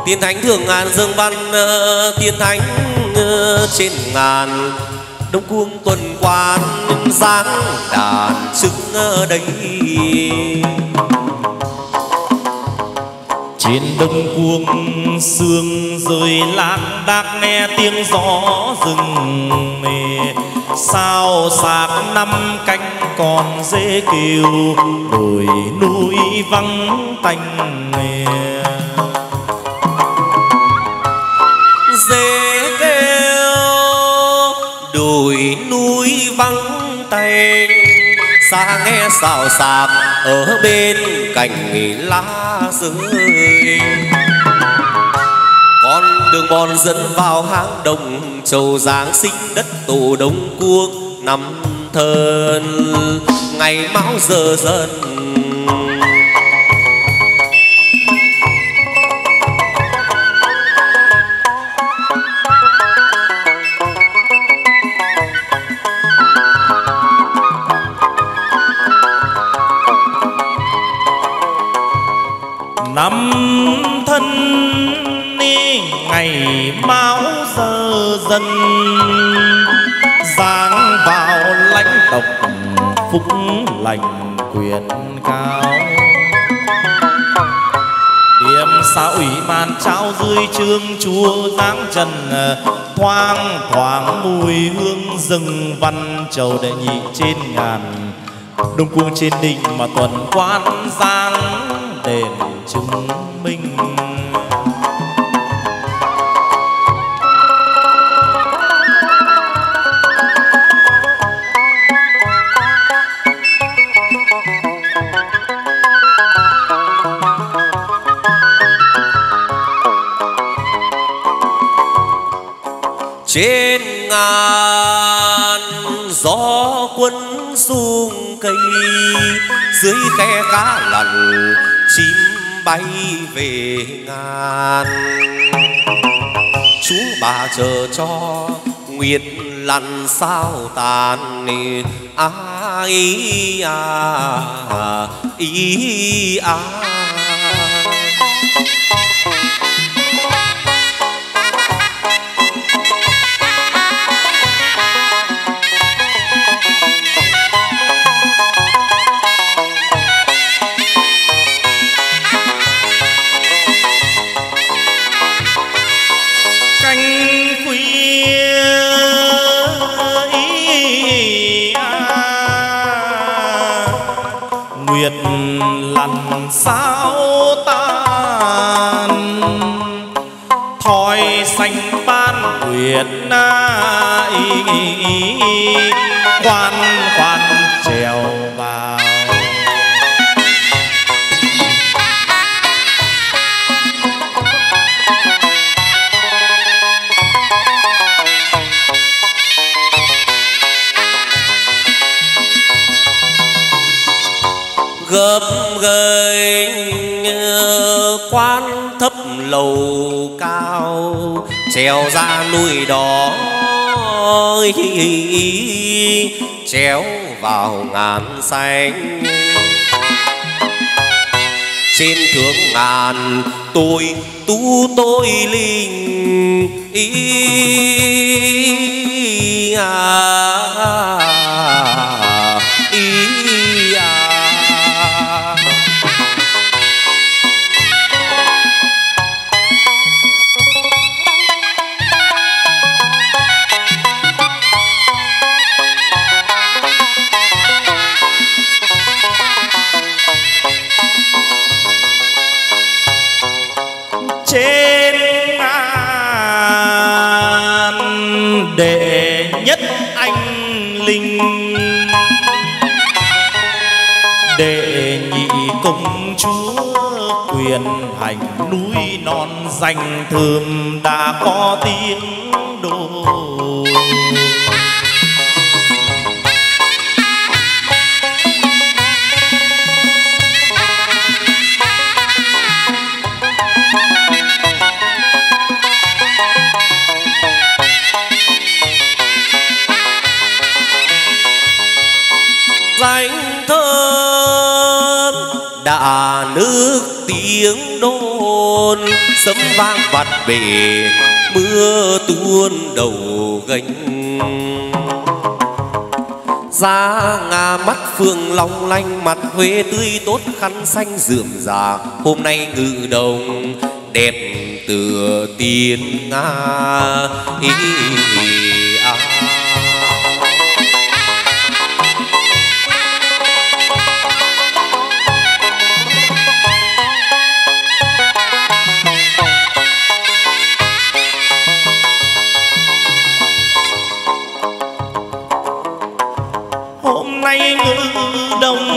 Tiên thánh thường ngàn dương văn, tiên thánh trên ngàn, đông cuông tuần quan giáng đàn trưng đây. Trên đông cuông sương rơi lác đác, nghe tiếng gió rừng mề. Sao sạc năm cánh còn dễ kêu, đồi núi vắng tanh mề. Dễ kêu đồi núi vắng tanh, xa nghe xào xạc ở bên cành lá rơi. Con đường mòn dẫn vào hang đồng, chầu Giáng sinh đất tổ Đông Cuông năm Thân ngày Mão giờ dần. Năm Thân ngày Mão giờ dần, giáng vào lãnh tộc phúc lành quyền cao. Điểm xã ủy màn trao dưới trương chúa giáng trần, thoang thoảng mùi hương rừng văn trầu đệ nhị trên ngàn. Đông Cuông trên đỉnh mà tuần quan giang đền chứng minh. Trên ngàn gió quân rung cây, dưới khe cá lằn chim bay về ngàn. Chúa bà chờ cho nguyệt lặn sao tàn, ý à ý à. Nguyệt lặn sao tan, thoi xanh ban nguyệt khoan khoan trèo vào. Gấp ghềnh quan thấp lầu cao, trèo ra núi đỏ trèo vào ngàn xanh. Trên thượng ngàn tôi tu tôi linh trên ngàn đệ nhất anh linh, đệ nhị công chúa quyền hành, núi non danh thơm đã có tiếng đồn. Danh thơm đã nước tiếng đồn, hôn, sấm vang vặt bể mưa tuôn đầu gánh. Giá ngà mắt phương long lanh, mặt Huế tươi tốt khăn xanh rượm rà. Hôm nay ngự đồng đẹp tựa tiên Nga. Hôm nay ngự đông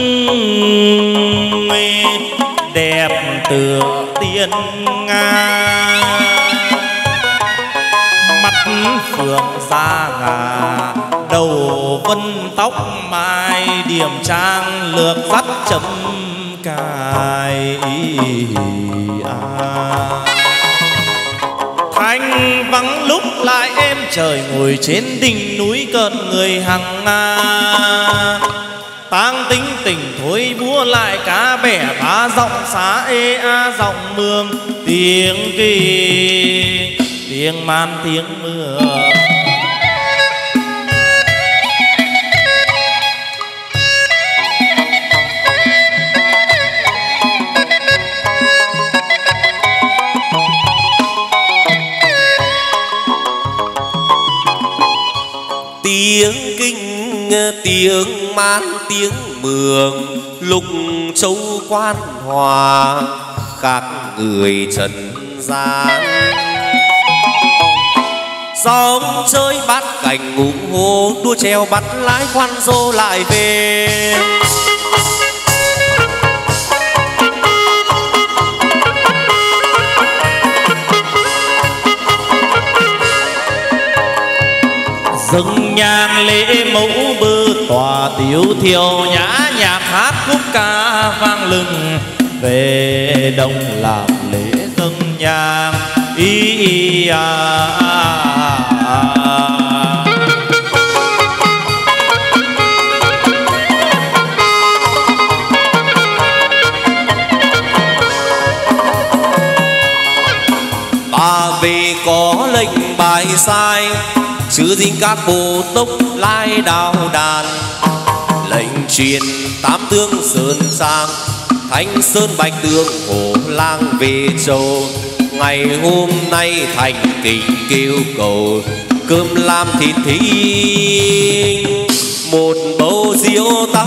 đẹp tựa tiên Nga, mắt phượng da ngà, đầu vân tóc mai, điểm trang lược dắt chấm cài. Thanh vắng lúc lại em trời, ngồi trên đỉnh núi cợt người hằng nga. Tang tính tình thôi búa lại cá bẻ ba giọng xá ê a giọng mương. Tiếng kỳ tiếng man tiếng mưa, tiếng kinh tiếng man tiếng mường, lục châu quan hòa khác người trần gian. Sóng chơi bắt cảnh ngủ hồ, đua treo bắt lái khoan dô lại về. dâng nhang lễ mẫu bơ tòa tiếu thiều, nhã nhạc hát khúc ca vang lừng. Về đông làm lễ dâng nhang Bà về có lệnh bài sai, chứ dinh các bộ tốc lai đào đàn. Lệnh truyền tám tướng sơn sang, Thanh Sơn Bạch Tường Hồ Lang về châu. Ngày hôm nay thành kính kêu cầu, cơm lam thịt thính một bầu rượu ta.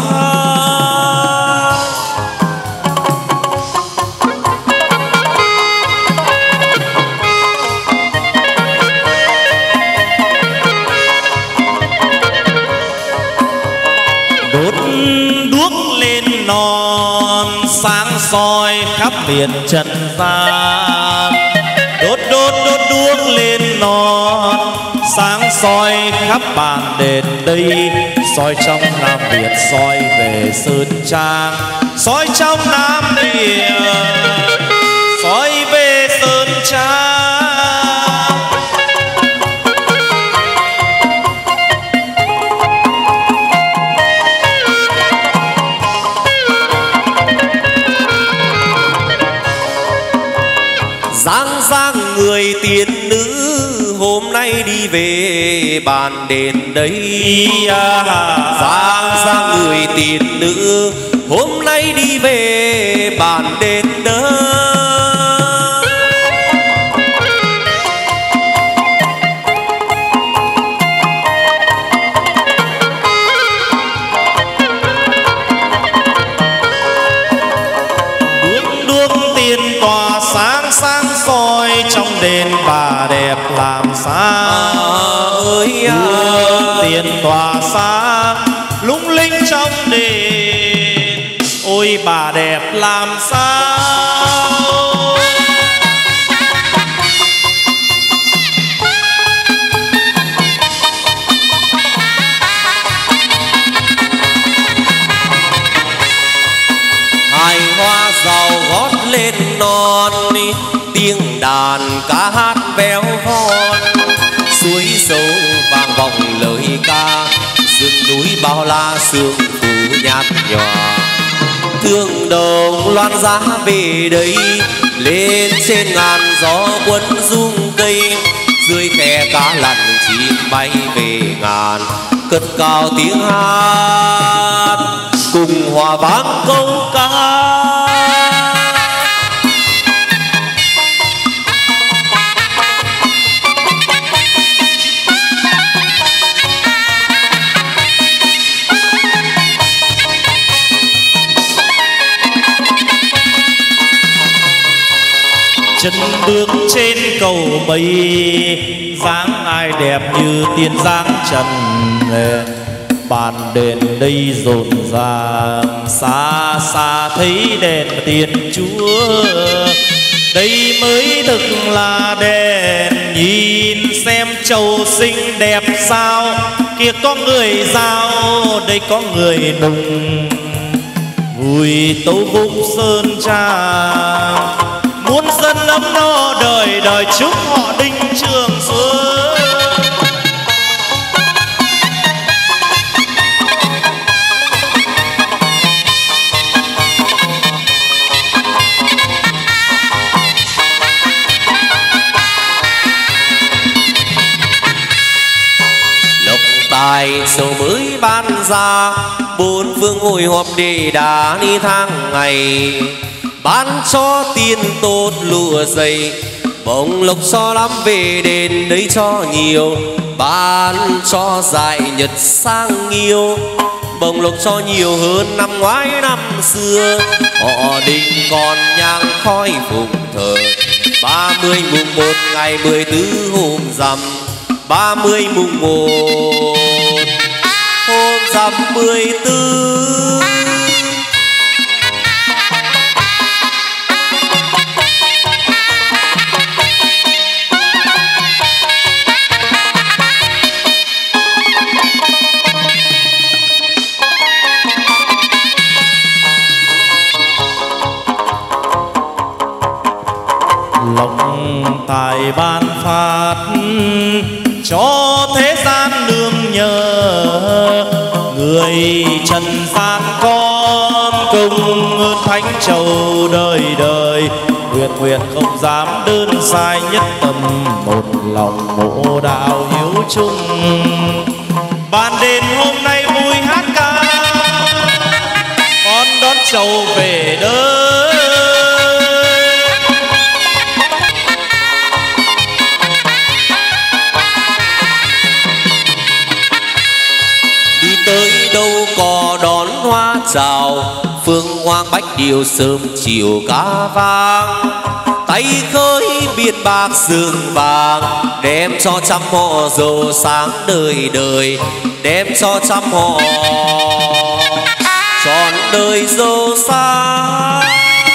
đốt đuốc lên non sáng soi khắp miền trần gian. Đốt đuốc lên non sáng soi khắp bàn đền đây. Soi trong Nam Việt soi về Sơn Trang, soi trong Nam Việt soi về Sơn Trang. Giang giang người tiên nữ hôm nay đi về bàn đền đây. Giang giang người tiên nữ hôm nay đi về bàn đền đây. Đuốc tiên tỏa sáng sáng soi trong đền bà đẹp làm sao. Tiền tỏa sáng lung linh trong đền, ôi bà đẹp làm sao. Hai hoa giàu gót lên non, tiếng đàn ca hát véo von. Suối sâu vang vọng lời ca, rừng núi bao la sương phủ nhạt nhòa. thương đồng loan giá về đây. Lên trên ngàn gió quân rung cây, dưới khe cá lặn chim bay về ngàn. Cất cao tiếng hát cùng hòa vang câu ca. Chân bước trên cầu mây, dáng ai đẹp như tiên dáng trần. Bàn đèn đây rộn ràng, xa xa thấy đèn Thiên Chúa. Đây mới thực là đèn, nhìn xem châu xinh đẹp sao. Kia có người giao, đây có người nùng, vui tấu khúc sơn tràng. Muôn dân ấm no đời đời, chúc họ đinh trường xuân. Lộc tài sầu mới ban ra, bốn phương hội họp để đá đi tháng ngày. Ban cho tiền tốt lụa dày, bông lộc cho lắm về đền đấy cho nhiều. Ban cho dại nhật sang nghiêu, bông lộc cho nhiều hơn năm ngoái năm xưa. Họ đình còn nhang khói phụng thờ, 30 mùng 1 ngày 14 hôm rằm. 30 mùng 1 hôm rằm 14. Lòng tài ban phát cho thế gian nương nhờ, người trần gian con công thánh châu đời đời. Nguyện nguyện không dám đơn sai, nhất tâm một lòng mộ đạo hiếu chung. Ban đêm hôm nay vui hát ca, con đón châu về đời. Tới đâu có đón hoa chào, phương hoang bách điều sớm chiều cá vang. Tay khơi biển bạc sương vàng, đem cho trăm họ giàu sáng đời đời. Đem cho trăm họ trọn đời giàu sáng.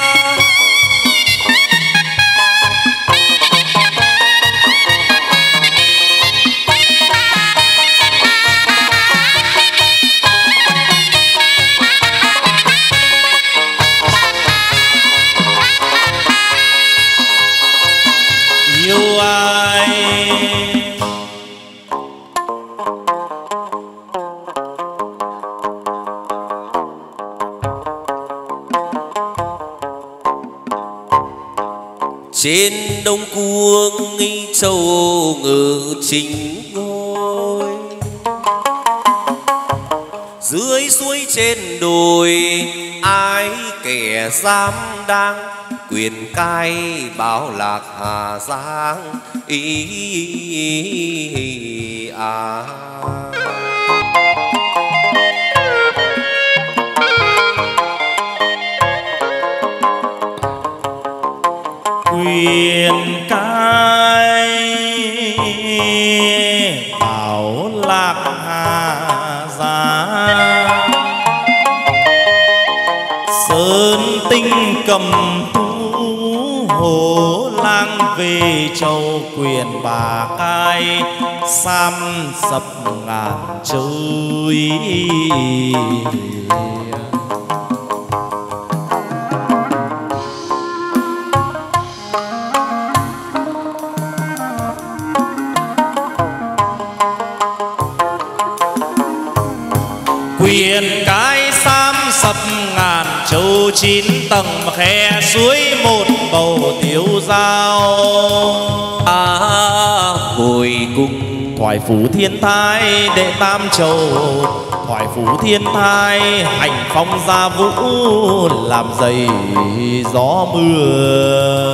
Yêu ai trên đông cuông châu ngự chính ngôi, dưới suối trên đồi ai kẻ dám đang. Quyền cai báo lạc Hà Giang à. quyền cai bảo lạc Hà Giang, sơn tinh cầm thú hổ lang về châu. Quyền bà cai sam sập ngàn trời. Quyền cái sam sập ngàn châu phủ 9 tầng khe suối một bầu tiêu dao. Hồi cung thoại phủ thiên thai đệ tam châu, thoại phủ thiên thai hành phong gia vũ, làm dày gió mưa.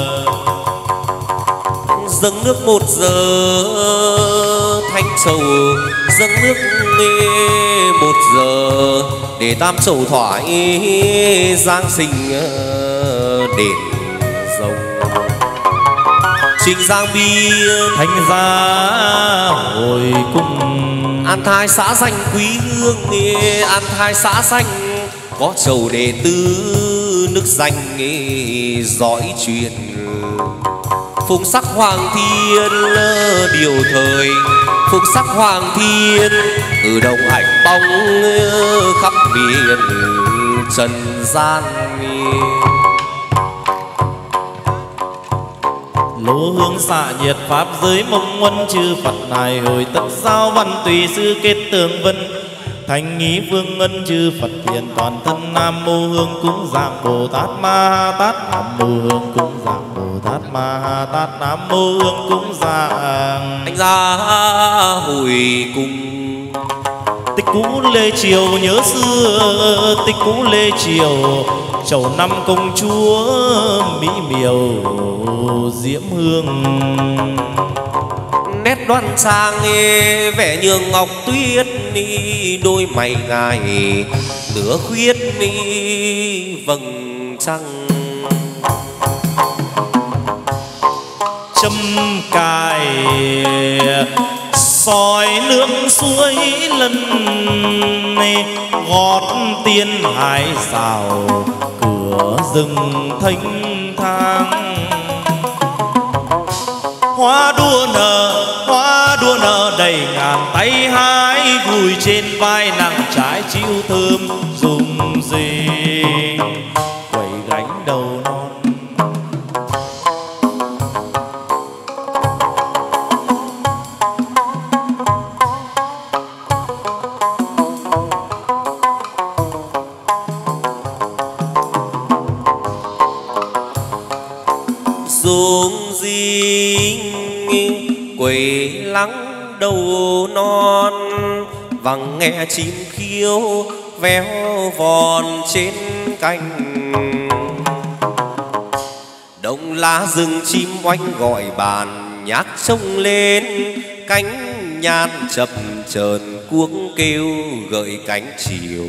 Dâng nước 1 giờ thanh trầu, dâng nước 1 giờ để tam trầu thoại giang sinh đền rồng. Trình giang biên thanh gia hồi cung, an thai xã danh quý hương, an thai xã danh có trầu đệ tứ nước danh giỏi chuyện. Phùng sắc hoàng thiên điều thời, phùng sắc hoàng thiên từ đồng ảnh bóng khắp miền trần gian. lô hương xạ nhiệt pháp giới mông huân, chư Phật này hồi tất giao văn tùy sư kết tường vân. Thành ý vương ngân chư Phật thiện toàn thân, nam mô hương cúng dạng Bồ Tát Ma Tát, nam mô hương cúng dạng Bồ Tát Ma Tát, nam mô hương cúng dạng Anh ra hồi cùng. Tích cũ lê triều nhớ xưa, tích cũ lê triều chầu năm công chúa mỹ miều diễm hương. Nét đoan trang vẻ nhường ngọc tuyết, đôi mày ngài nửa khuyết vầng trăng. Châm cài soi nước suối lân, gót tiên hải rào cửa rừng thanh thang. Hoa đua nở đầy ngàn tay hái, gùi trên vai nặng trái chiêu thơm dùng gì quẩy gánh đầu non. Xuống dinh quầy lắng đầu non, vằng nghe chim khiêu véo vòn trên cành. Đông lá rừng chim oanh gọi bàn, nhác trông lên cánh nhan chập chờn, cuốc kêu gợi cánh chiều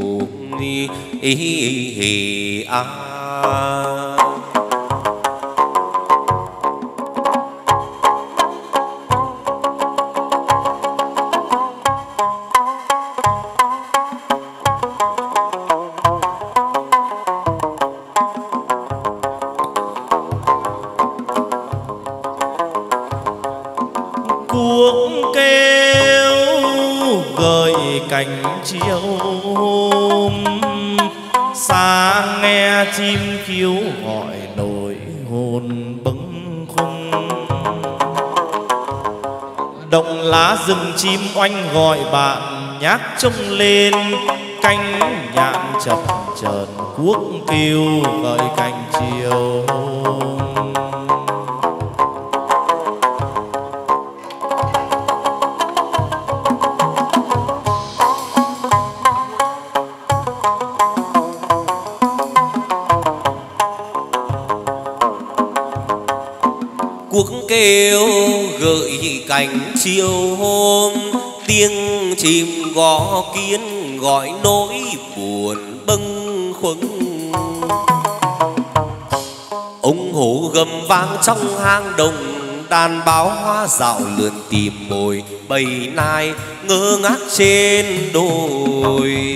cuốc kêu gợi cánh chiều hôm. Sáng nghe chim khiếu gọi nỗi hồn bâng khuâng, động lá rừng chim oanh gọi bạn, nhác trông lên cánh nhạn chập chờn, cuốc kêu gợi cánh chiều hôm. cuốc kêu gợi cánh chiều hôm, tiếng chim gõ kiến gọi nỗi buồn bâng khuâng. Ông hổ gầm vang trong hang đồng, đàn báo hoa dạo lượn tìm mồi, bầy nai ngơ ngác trên đồi.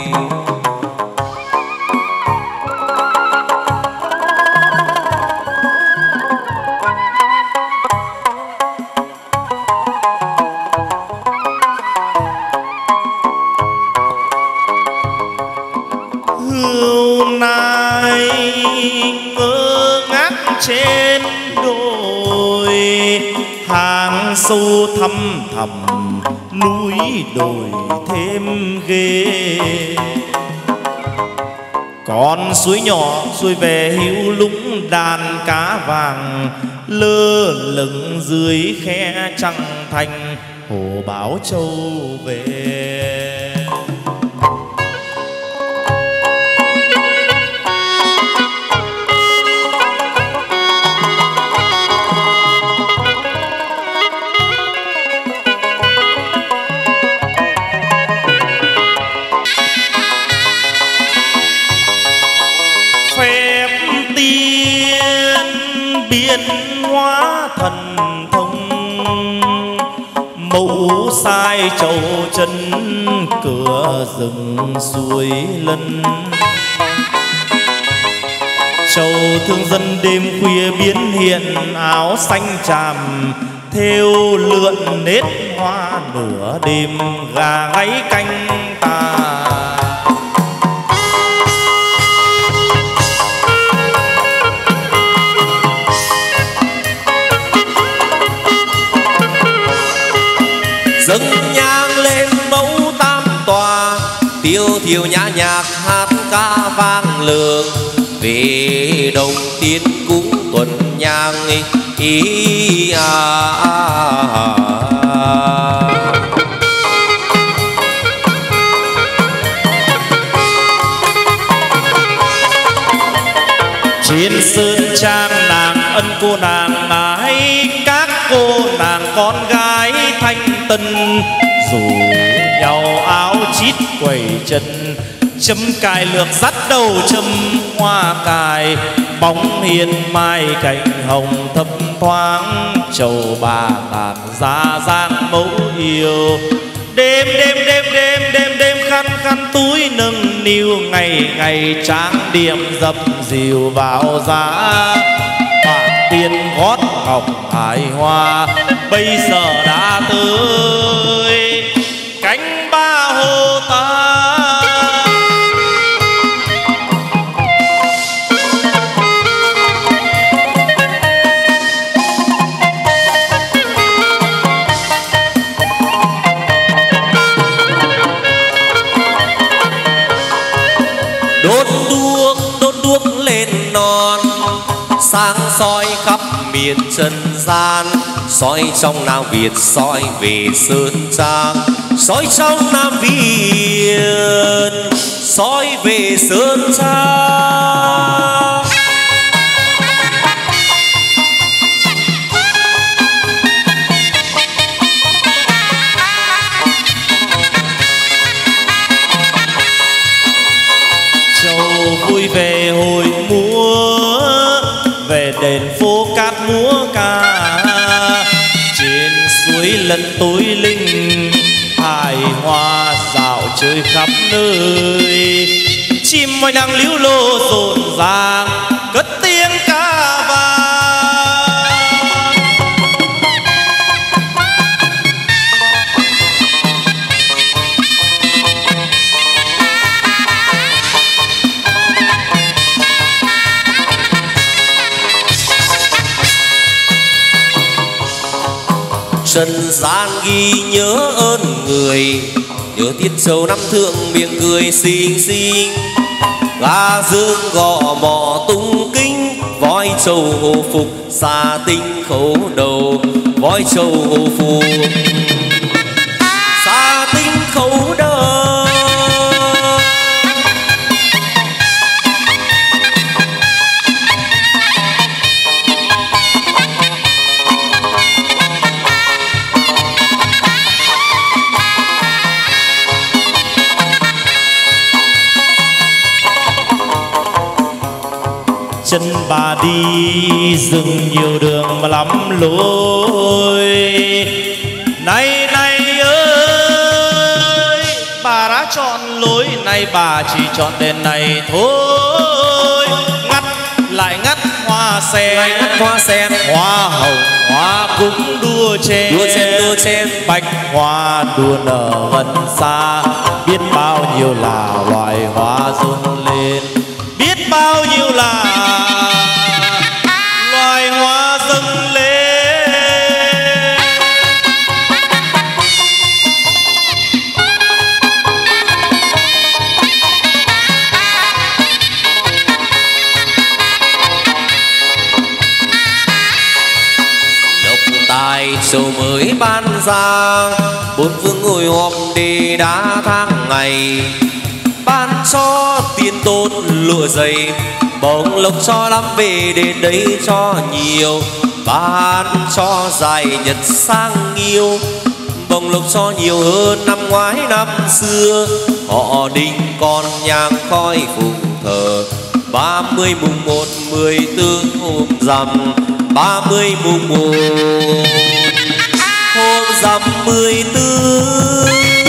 Trên đồi hàng sâu thăm thẳm, núi đồi thêm ghê. Con suối nhỏ xuôi về hữu lũng, đàn cá vàng lơ lửng dưới khe trăng thanh, hồ báo châu về. Biến hóa thần thông, mẫu sai trầu chân cửa rừng suối lân. Trầu thương dân đêm khuya biến hiện, áo xanh tràm thêu lượn nết hoa, nửa đêm gà gáy canh ta. dâng nhang lên mẫu tam tòa, tiêu thiểu nhã nhạc hát ca vang lường. Về đồng tiên cũng tuần nhang ý Trên sơn trang nàng ân cô nàng ái, các cô nàng con gái thanh tân rủ nhau áo chít quẩy chân, chấm cài lược dắt đầu châm hoa cài. Bóng hiên mai cành hồng thấp thoáng, trầu bà tàn ra giang mẫu yêu. Đêm đêm đêm đêm đêm đêm khăn khăn túi nâng niu, ngày ngày tráng điểm dập dìu vào giá. Bản tiên gót ngọc hài hoa, bây giờ đã tới cánh ba hồ ta. Đốt đuốc lên non, sáng soi khắp miền trần gian. Soi trong Nam Việt soi về sơn trang, soi trong Nam Việt soi về sơn trang. Vui về hồi múa, về đền phố cát múa ca. Trên suối lân tối linh, hài hoa dạo chơi khắp nơi. Chim ngoài nắng líu lô rộn ràng, cất tiếng ca vang. Trần gian ghi nhớ ơn người, nhớ tiết châu năm thượng miệng cười xinh xinh. Gà dương gò mò tung kinh, voi trâu hồ phục xa tinh khấu đầu. Voi trâu hồ phục xa tinh khấu đầu. Chân bà đi rừng nhiều đường mà lắm lối. Này này ơi, bà đã chọn lối này, bà chỉ chọn đèn này thôi. Ngắt lại ngắt hoa sen, ngắt hoa sen, hoa hồng hoa cũng đua chen, đua chen. Bạch hoa đua nở gần xa, biết bao nhiêu là loài hoa rung lên. Biết bao nhiêu là loài hoa dâng lên. lại sầu mới ban ra, bốn phương ngồi họp để đá tháng ngày. Ban cho tiền tốt lụa dày, bồng lộc cho lắm về đến đấy cho nhiều. Ban cho dài nhật sang yêu, bồng lộc cho nhiều hơn năm ngoái năm xưa. Họ Đinh còn nhang khói phụng thờ, 30 mùng 1 14 hôm rằm, 30 mùng 1 hôm rằm 14.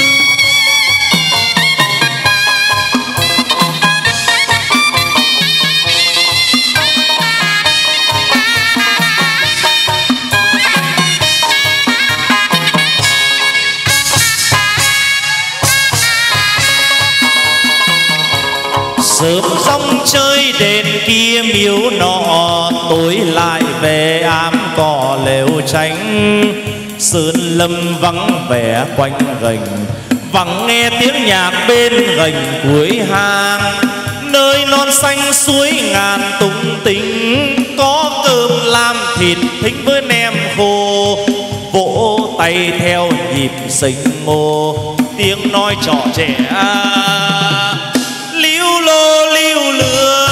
Sớm rong chơi đèn kia miếu nọ, tối lại về ám cỏ lều tránh. Sơn lâm vắng vẻ quanh gành, vắng nghe tiếng nhạc bên gành cuối hang. Nơi non xanh suối ngàn tung tính, có cơm làm thịt thính với nem khô. Vỗ tay theo nhịp sinh ngô, tiếng nói trò trẻ líu lô líu lừa.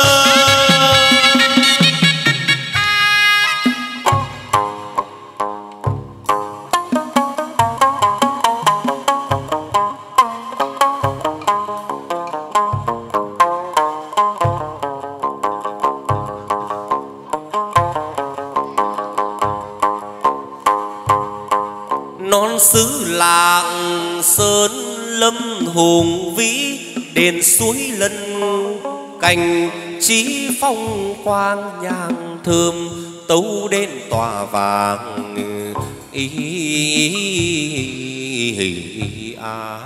Non xứ lạng sơn lâm hùng vĩ, đền suối lân cành chí phong quang nhang thơm, tấu đến tòa vàng ý à.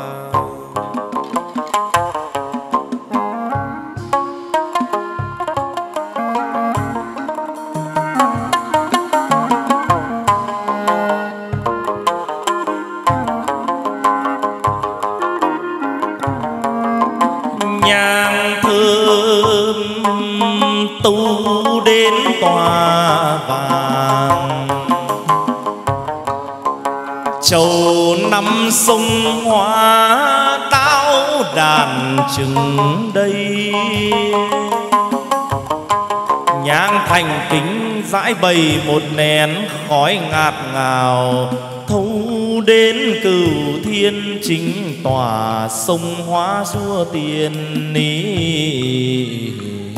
Tu đến tòa vàng, chầu năm sông hoa táo đàn chừng đây. Nhang thành kính dãi bày một nén khói ngạt ngào, thâu đến Cửu Thiên chính tòa sông hóa rua tiền ní.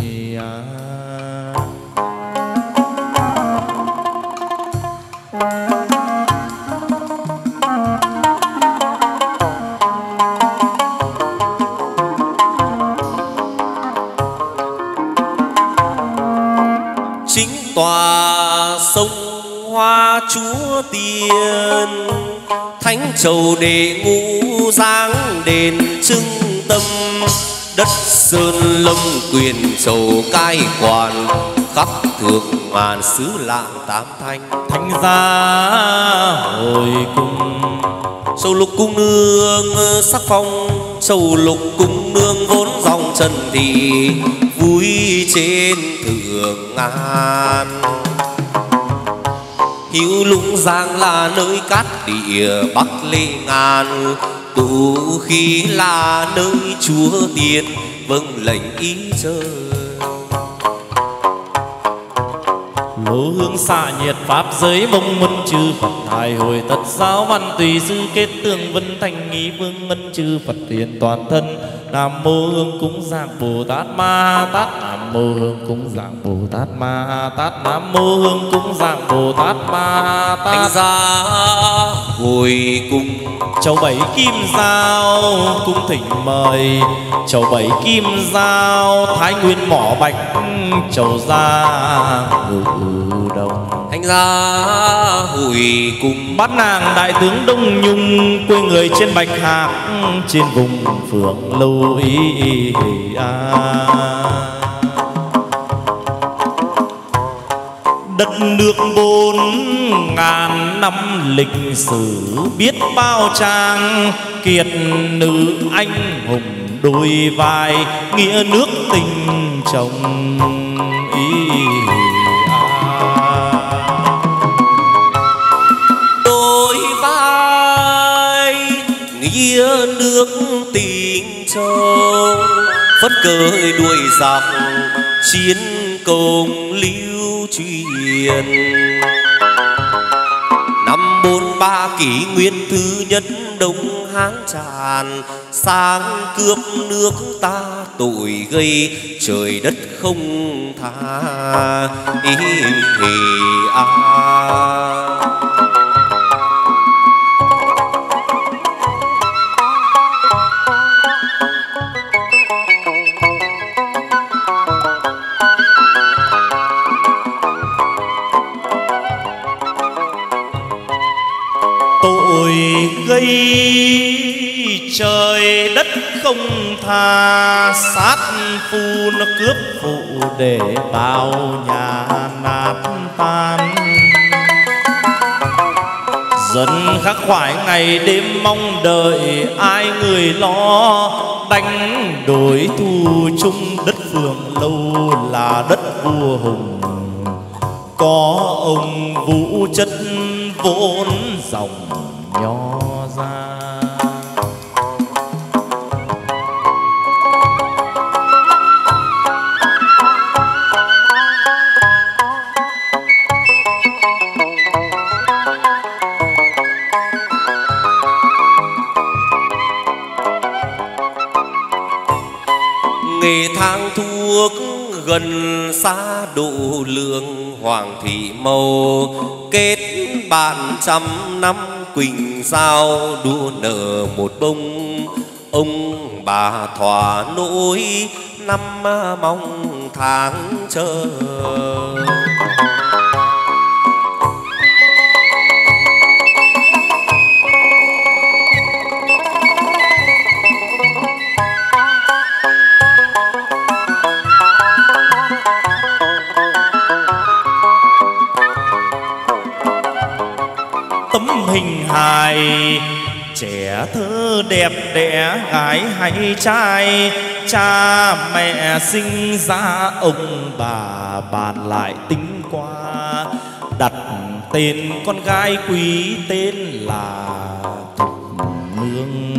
Chính tòa sông hoa chúa tiền, thánh trầu đệ ngũ giáng đền trưng tâm. Đất sơn lâm quyền trầu cai quản, khắp thượng ngàn xứ lạng tám thanh. Thánh gia hồi cung, sầu lục cung nương sắc phong, sầu lục cung nương vốn dòng trần thị vui trên thượng ngàn. Hữu Lũng Giang là nơi cát địa Bắc Lê ngàn, Tú Khí là nơi chúa tiên vâng lệnh ý trời. Lô hương xạ nhiệt pháp giới bông mân chư Phật hài hồi tật giáo văn tùy sư kết tương vân thành nghi vương ngân chư Phật hiền toàn thân. Nam mô hương cúng dạng Bồ Tát Ma Tát, Nam mô hương cúng dạng Bồ Tát Ma Tát, Nam mô hương cúng dạng Bồ Tát Ma Tát. Thánh gia hồi cung, chầu bảy kim giao cung thỉnh mời, chầu bảy kim giao thái nguyên mỏ bạch, chầu gia ngự đồng. Thánh gia hồi cung, bát nàng đại tướng Đông Nhung, quê người trên Bạch Hạc trên vùng Phượng Lâu ý đất nước 4000 năm lịch sử, biết bao trang kiệt nữ anh hùng đôi vai, nghĩa nước tình chồng ý nước tình châu, phất cờ đuổi giặc chiến công lưu truyền. Năm 43 kỷ nguyên thứ nhất Đông Hán tràn, sang cướp nước ta tội gây trời đất không tha. Tội gây trời đất không tha, sát phu nó cướp phụ để bao nhà nát tan. Dân khắc khoải ngày đêm mong đợi, ai người lo đánh đổi thu chung. Đất Phượng Lâu là đất vua hùng, có ông Vũ Chất vốn dòng Nho ra. Nghề thang thuốc gần xa độ lượng, Hoàng thị màu kết bạn trăm năm quỳnh giao, đua nở một bông ông bà thỏa nỗi năm mong tháng chờ. Tấm hình hài trẻ thơ đẹp đẽ, gái hay trai, cha mẹ sinh ra ông bà bàn lại tính qua, đặt tên con gái quý tên là Thục Nương.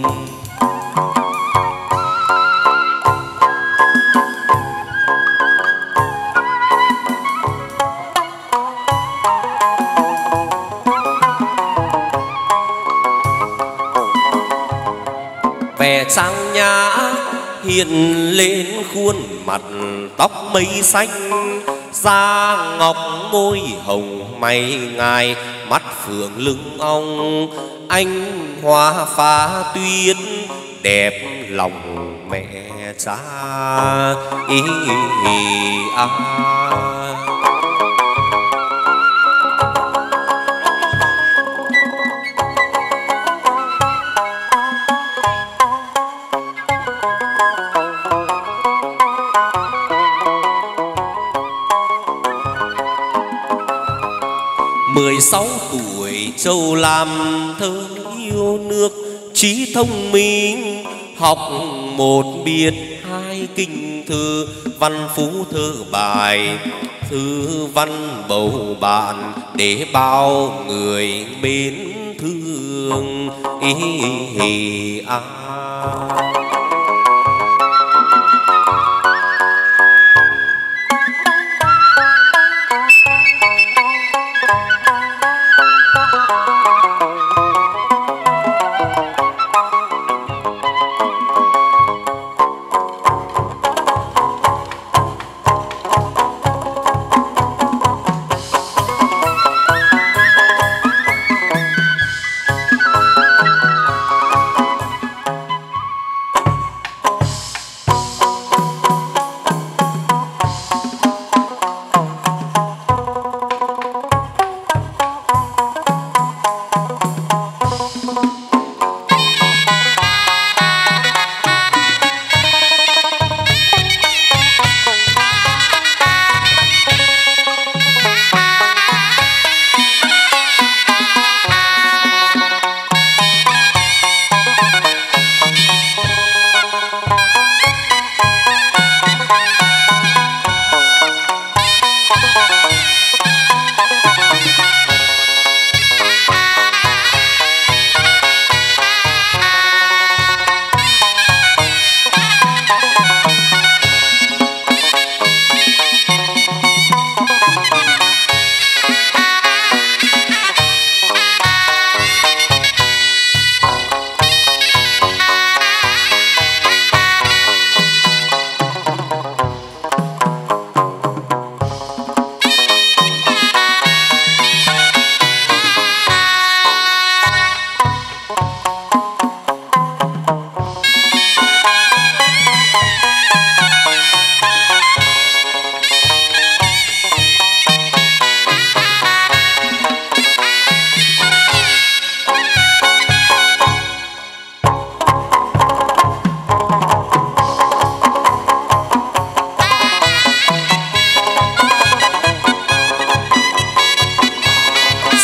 Vẻ trang nhã hiện lên khuôn mặt, tóc mây xanh da ngọc môi hồng mày ngài, mắt phượng lưng ong anh hoa phá tuyết, đẹp lòng mẹ cha. Mười 16 tuổi Châu làm thơ yêu nước, trí thông minh học một biết hai kinh thư, văn phú thơ bài thư văn bầu bạn, để bao người mến thương.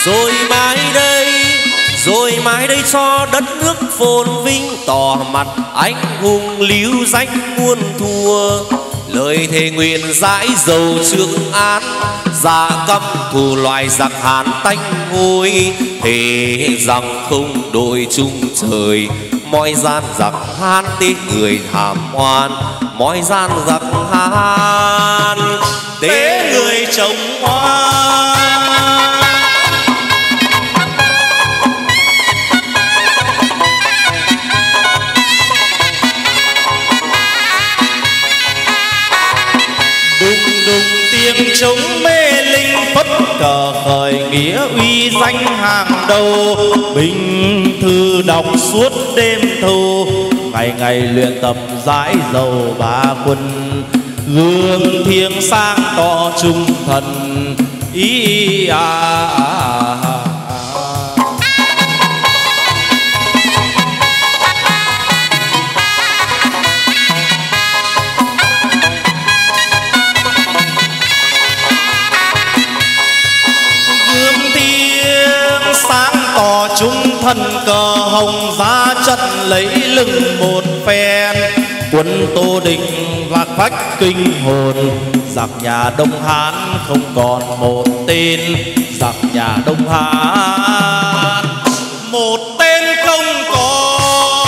Rồi mãi đây cho đất nước phồn vinh, tỏ mặt anh hùng lưu danh muôn thuở. Lời thề nguyện dãi dầu Trường An, dạ căm thù loài giặc Hán tanh hôi. Thề rằng không đội chung trời, mọi gian giặc Hán tế người thảm oan. Mọi gian giặc Hán tế người chồng oan. tiếng trống mê linh phất cờ khởi nghĩa uy danh hàng đầu. Binh thư đọc suốt đêm thâu, ngày ngày luyện tập dãi dầu ba quân. Gương thiêng sang tỏ trung thần ý trung thần cờ hồng ra trận lấy lưng một phen. Quân Tô Định lạc phách kinh hồn, giặc nhà Đông Hán không còn một tên. Giặc nhà Đông Hán một tên không còn.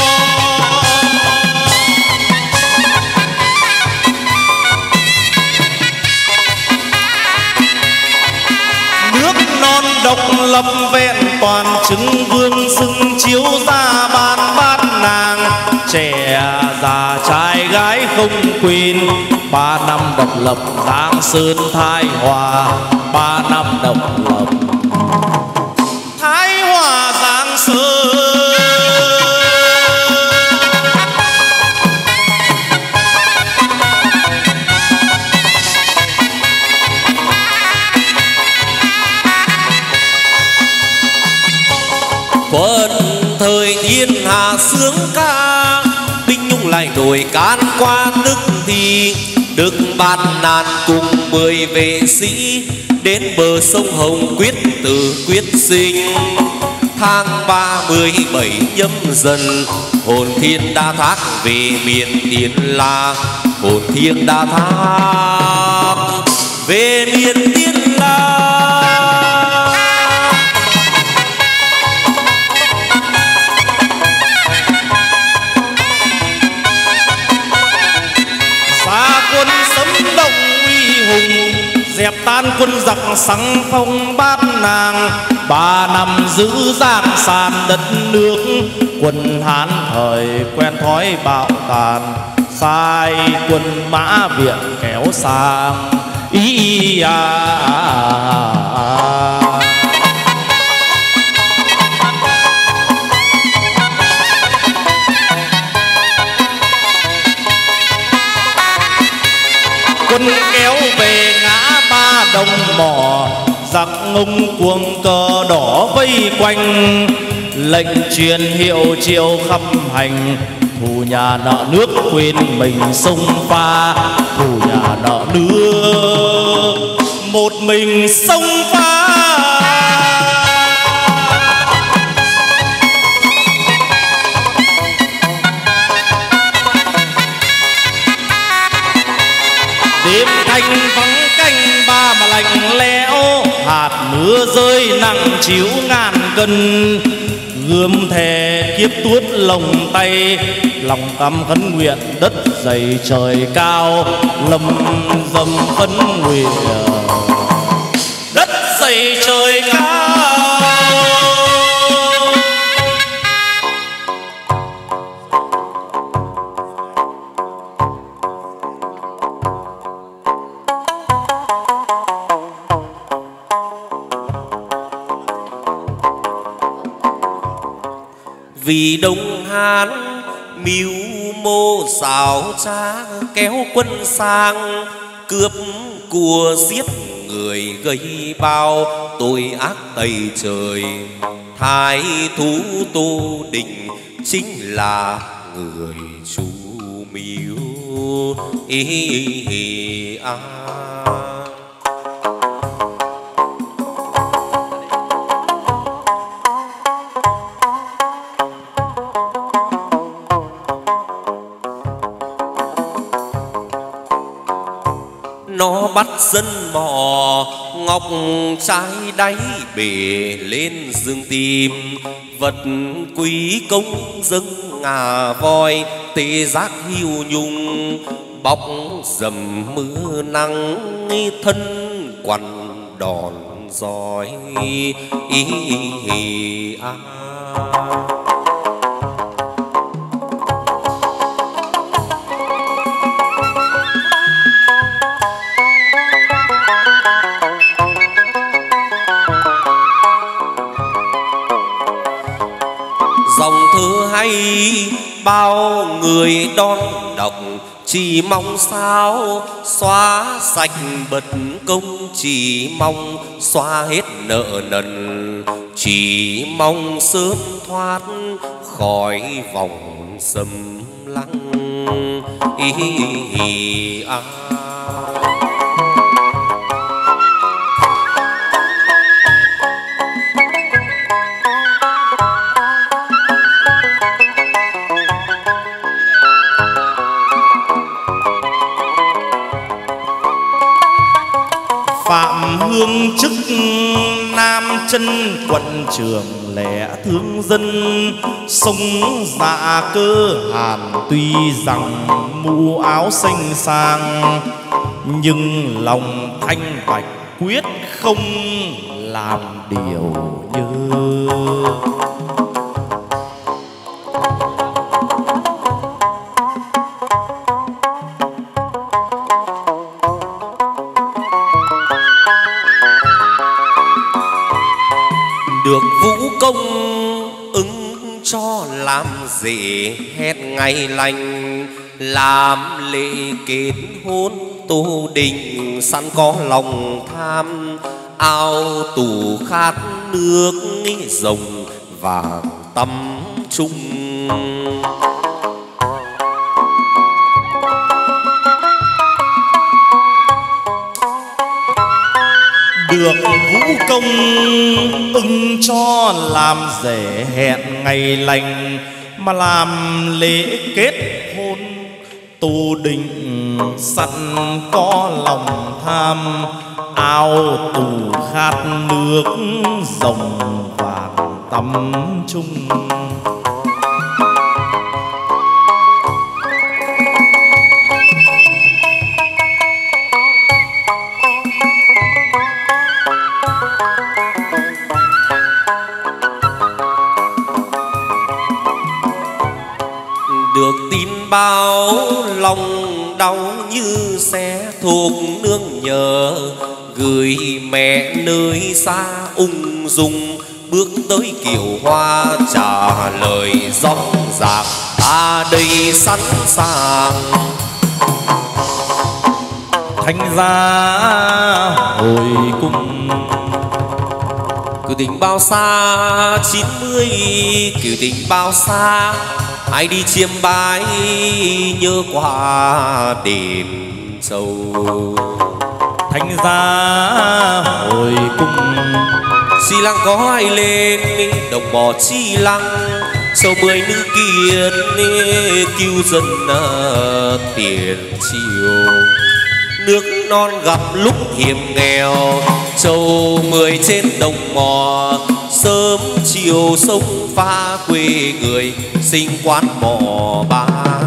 Nước non độc lập vẹn toàn, chứng vương xưng chiếu ra ban bát nàng. Trẻ già trai gái không quên, 3 năm độc lập Giang Sơn thái hòa. 3 năm độc lập thái hòa Giang Sơn. Quân thời thiên hạ sướng ca, binh nhung lại nổi can qua nước thì. Đức Bát Nạn cùng 10 vệ sĩ, đến bờ sông Hồng quyết tử quyết sinh. Tháng 37 nhâm dần, hồn thiên đã thác về miền Tiên La. Hồn thiên đã thác về miền Tiên La. Dẹp tan quân giặc sắng phong Bát Nàng. 3 năm giữ giang sàn đất nước, quân Hán thời quen thói bạo tàn. Sai quân mã viện kéo sang quân kéo về ngã Ba Đồng Mỏ. Giặc ngông cuồng cờ đỏ vây quanh, lệnh truyền hiệu triệu khắp hành. Thù nhà nợ nước quên mình sông pha, thù nhà nợ nước một mình sông pha. Đêm thanh vắng canh ba mà lạnh lẽo, hạt mưa rơi nặng chiếu ngàn cân. Gươm thề kiếp tuốt lồng tay, lòng căm khấn nguyện đất dày trời cao. Lâm dâm khấn nguyện đất dày trời cao. Vì Đông Hán mưu mô xảo trá, kéo quân sang cướp của giết người, gây bao tội ác tày trời. Thái thú Tô Định chính là người chủ mưu dân mò ngọc trai đáy bể lên rừng tìm vật quý công dâng ngà voi tê giác hiu nhung bọc dầm mưa nắng thân quằn đòn giỏi dòng thơ hay bao người đón đọc chỉ mong sao xóa sạch bật công chỉ mong xóa hết nợ nần chỉ mong sớm thoát khỏi vòng xâm lăng Phạm Hương chức Nam Chân quận Trường lẻ thương dân sông dạ cơ hàn tuy rằng mũ áo xanh sang nhưng lòng thanh bạch quyết không làm điều nhơ. Được vũ công ứng cho làm rể hẹn ngày lành làm lễ kết hôn tô đình sẵn có lòng tham ao tù khát nước rồng vàng tắm chung. Được vũ công ưng cho làm rể hẹn ngày lành mà làm lễ kết hôn tô đình sẵn có lòng tham ao tù khát nước rồng vàng tắm chung. Được tin báo lòng đau như xe thuộc nương nhờ gửi mẹ nơi xa ung dung bước tới kiệu hoa trả lời rõng rạc ta đây sẵn sàng. Thành ra hồi cung cửu tình bao xa 90 cửu tình bao xa ai đi chiêm bái nhớ qua đền sâu. Thành ra hồi cung Xi Lăng có ai lên đồng bò Chi Lăng sâu 10 nữ kiệt cứu dân tiền triều nước non gặp lúc hiểm nghèo châu 10 trên đồng mò sớm chiều sông pha quê người sinh quán mò ba.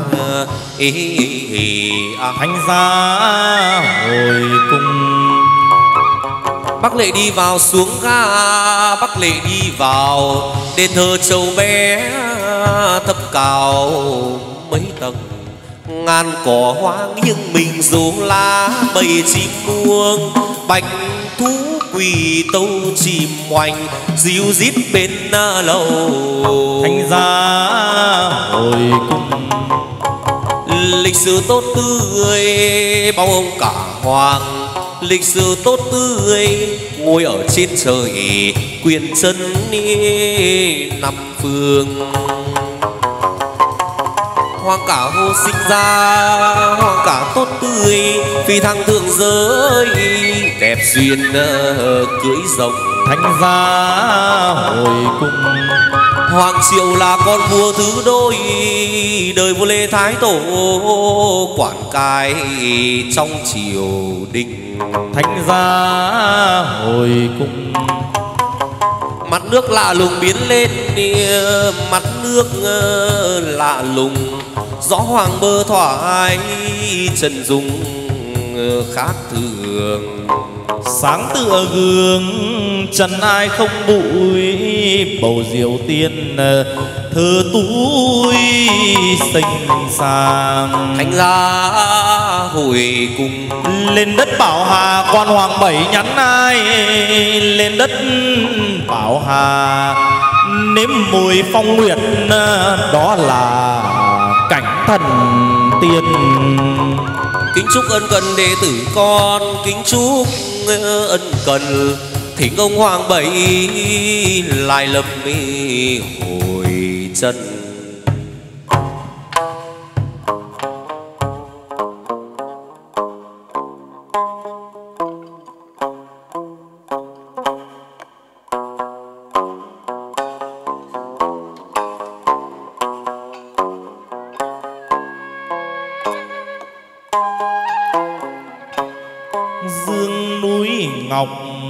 Thành ra hồi cung Bác Lệ đi vào xuống ga Bác Lệ đi vào đền thờ châu bé thấp cao mấy tầng ngàn cỏ hoang nhưng mình rú lá bầy chim muông bạch thú quỳ tâu chim oanh ríu rít bên lầu. Thành ra hồi cung lịch sử tốt tươi bao ông cả hoàng lịch sử tốt tươi ngồi ở trên trời quyền chân năm phương. Hoàng cả hồ sinh ra hoàng cả tốt tươi phi thăng thượng giới đẹp duyên cưới rồng. Thành ra hồi cung Hoàng Diệu là con vua thứ đôi, đời vua Lê Thái Tổ quản cai trong triều đình. Thánh giá hồi cung, mặt nước lạ lùng biến lên, mặt nước lạ lùng, gió hoàng bơ thoải, trần dung khác thường. Sáng tựa gương trần ai không bụi, bầu diệu tiên thơ túi xinh xàng. Thánh giá hồi cùng, lên đất Bảo Hà quan hoàng bảy nhắn ai, lên đất Bảo Hà nếm mùi phong nguyệt, đó là cảnh thần tiên. kính chúc ân cần đệ tử con, kính chúc ân cần thỉnh ông hoàng bảy lại lập hồi chân. Dương núi ngọc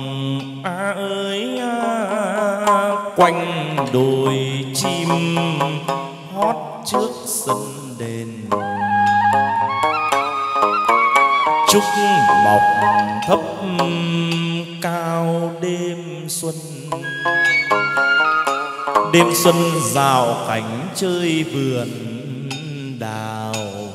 ơi quanh đồi chim hót trước sân đền. Trúc mọc thấp cao đêm xuân, đêm xuân rào cảnh chơi vườn đào.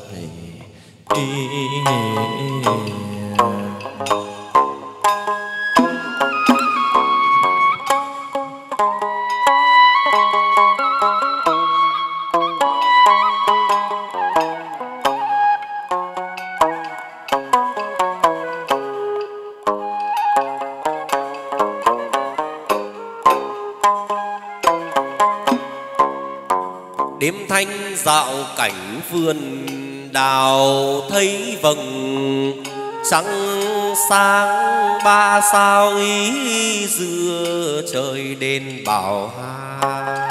Đêm thanh dạo cảnh vườn đào, thấy vầng trăng sáng ba sao ý giữa trời đền Bảo Hà,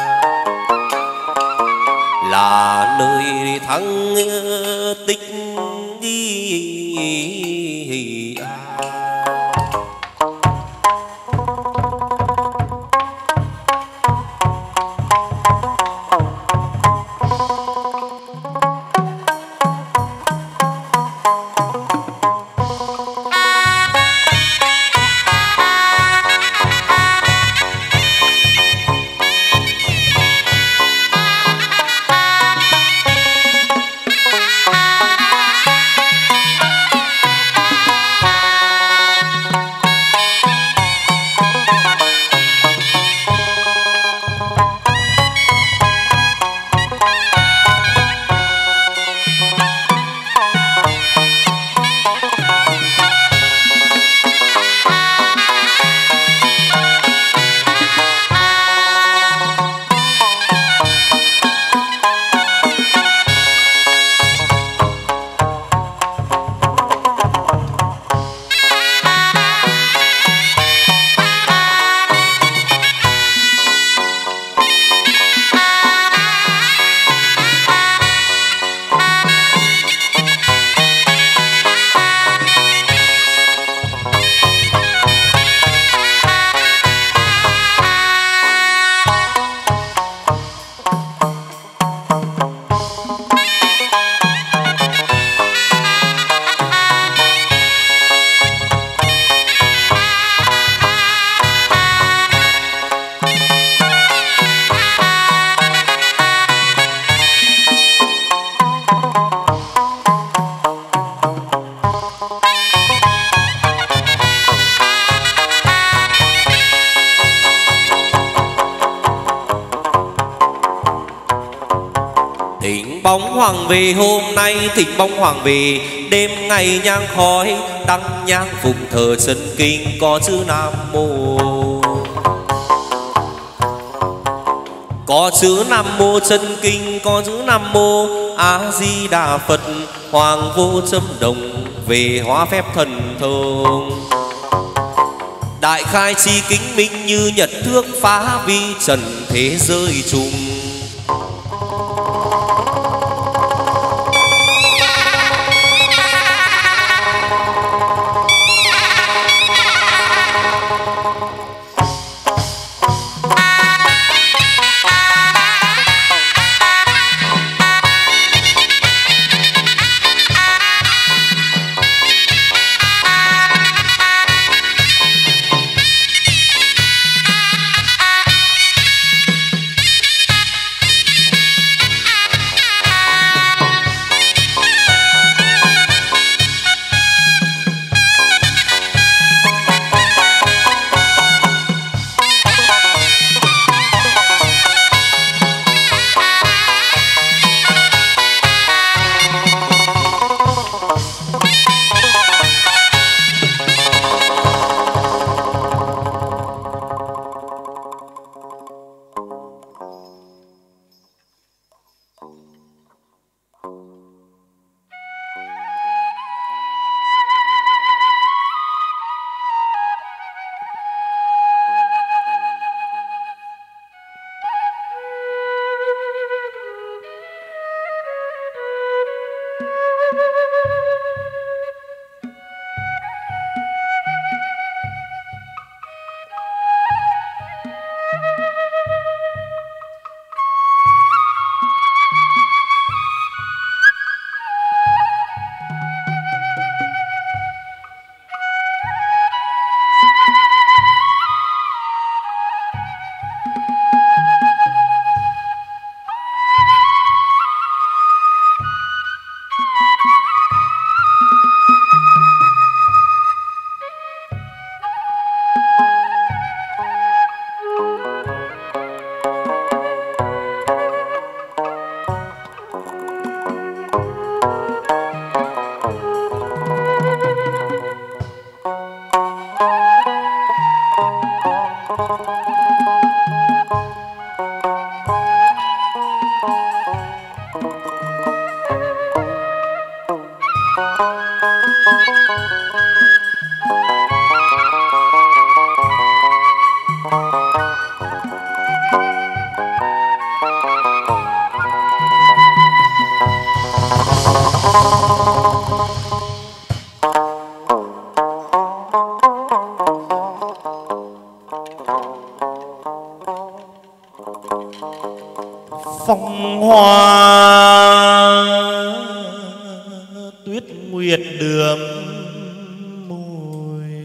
là nơi thắng tích bóng hoàng về. Hôm nay thỉnh bóng hoàng về, đêm ngày nhang khói đăng nhang phụng thờ chân kinh có chữ Nam Mô. Có chữ Nam Mô chân kinh, có chữ Nam Mô A Di Đà Phật. Hoàng vô châm đồng về hóa phép thần thông, đại khai chi kính minh như nhật thước phá vi trần thế giới trùng. Phong hoa tuyết nguyệt đường mùi,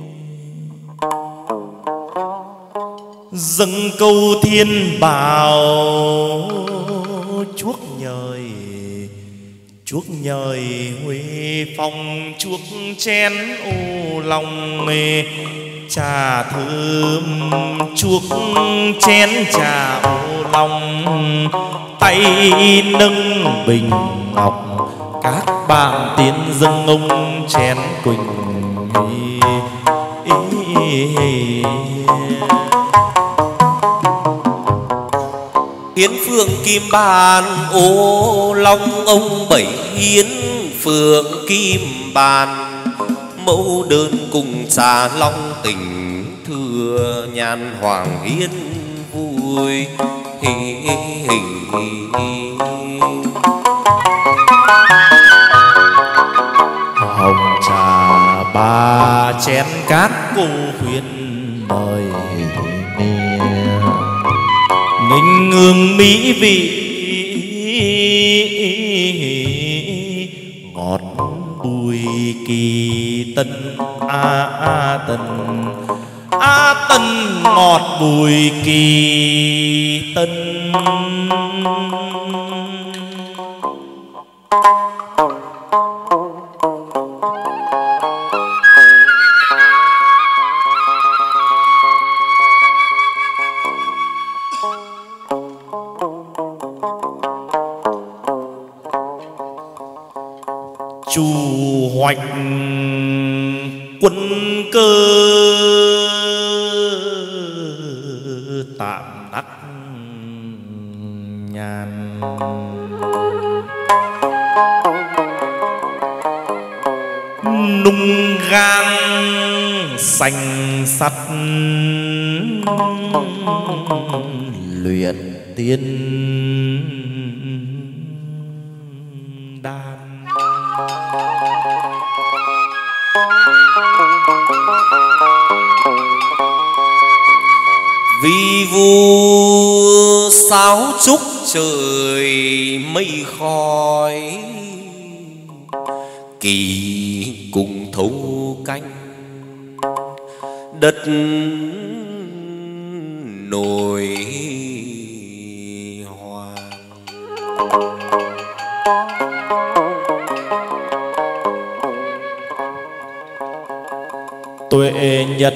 dâng câu thiên bảo chuốc nhời huê phong, chuốc chén ô lòng nghề trà thơm, chuốc chén trà ô lòng, tay nâng bình ngọc các bạn tiến dâng ông chén quỳnh. Hiến phương kim bàn ô long, ông bảy hiến phượng kim bàn, mẫu đơn cùng trà long tình thừa, nhan hoàng hiến vui. Hồng trà ba chén cát cô khuyên mời, nghinh hương mỹ vị ngọt bùi kỳ tân. Tân ngọt bùi kỳ tân. Chu hoạch quân cơ tạm đắc nhàn, nung gan sành sắt luyện tiên đan. Vi vu sáo trúc trời mây khói, kỳ cùng thấu canh đất nổi hoàng. Tuệ nhật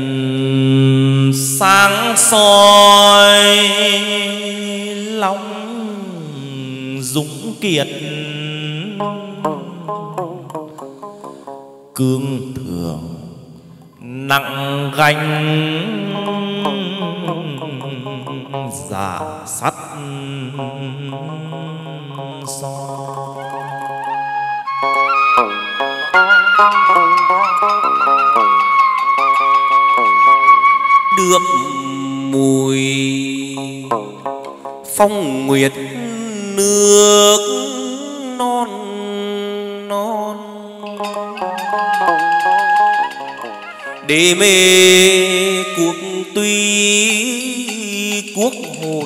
sáng soi long dũng kiệt, cương thường nặng gánh giả sắt son. Đượm mùi phong nguyệt nước non non, đê mê cuộc tuy quốc hồn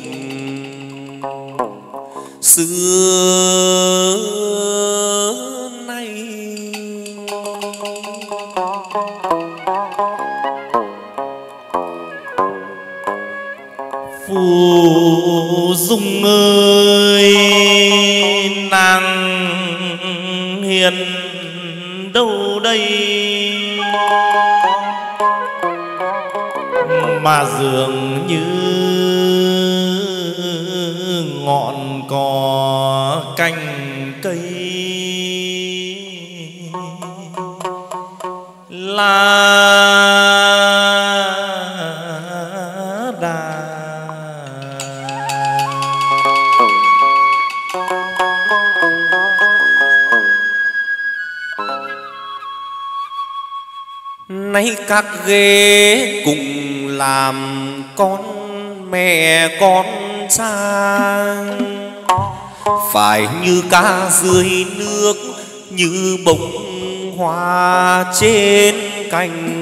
xưa nay. Phù Dung ơi, nàng hiền đâu đây mà dường như ngọn cỏ cành cây lá đà. Nay các ghế cùng làm con mẹ con cha, phải như cá dưới nước, như bông hoa trên cành.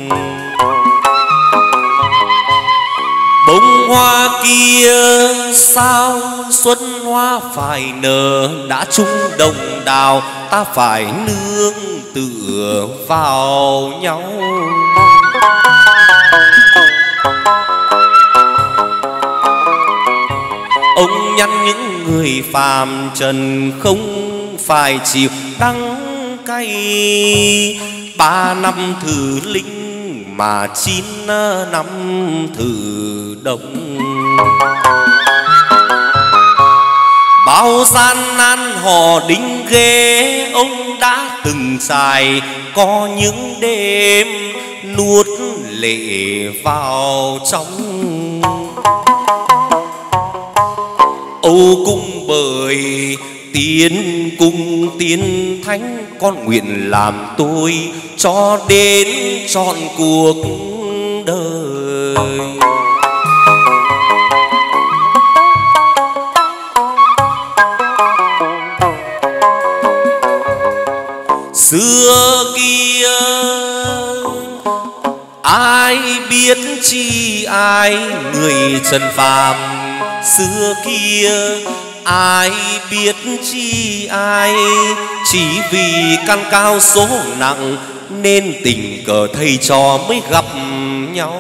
Bông hoa kia sao xuân hoa phải nở, đã chung đồng đào ta phải nương tựa vào nhau. Ông nhắn những người phàm trần không phải chịu đắng cay, 3 năm thử linh mà 9 năm thử đông. Bao gian nan họ đinh ghế, ông đã từng trải có những đêm nuốt lệ vào trong. Âu cung bởi tiến cung tiến thánh, con nguyện làm tôi cho đến trọn cuộc đời. Xưa kia ai biết chi ai người trần phàm, xưa kia ai biết chi ai, chỉ vì căn cao số nặng nên tình cờ thầy trò mới gặp nhau.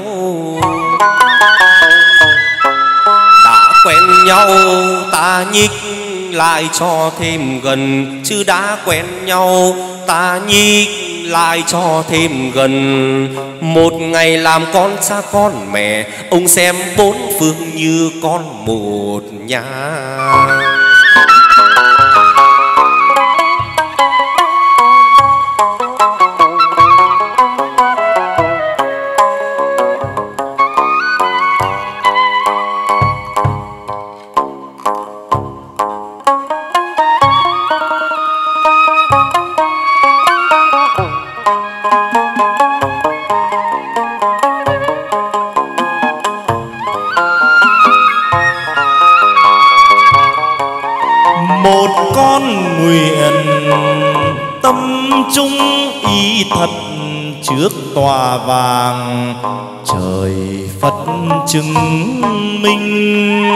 Đã quen nhau ta nhích lại cho thêm gần, chứ đã quen nhau ta nhích lại cho thêm gần. Một ngày làm con cha con mẹ, ông xem 4 phương như con một nhà. một con nguyện tâm trung ý thật trước tòa vàng trời Phật chứng minh.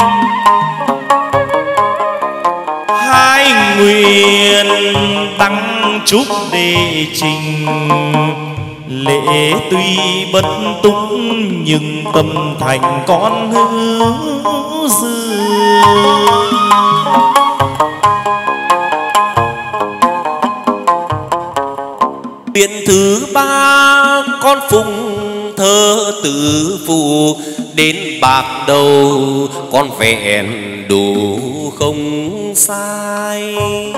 Hai nguyện đăng chúc đệ trình lễ tuy bất túc nhưng tâm thành con hữu dư. Nguyện thứ ba con phụng thơ tử phụ đến bạc đầu con vẹn đủ không sai.